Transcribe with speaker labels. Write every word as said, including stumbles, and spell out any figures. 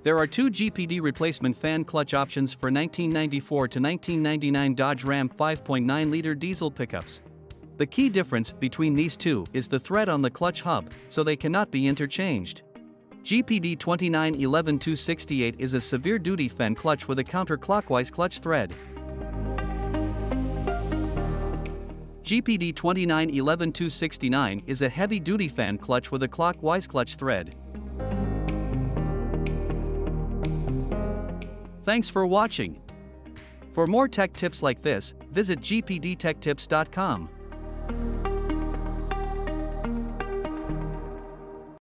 Speaker 1: There are two G P D replacement fan clutch options for nineteen ninety-four to nineteen ninety-nine Dodge Ram five point nine liter diesel pickups. The key difference between these two is the thread on the clutch hub, so they cannot be interchanged. G P D twenty-nine eleven two sixty-eight is a severe-duty fan clutch with a counterclockwise clutch thread. G P D twenty-nine eleven two sixty-nine is a heavy-duty fan clutch with a clockwise clutch thread. Thanks for watching. For more tech tips like this, visit G P D tech tips dot com.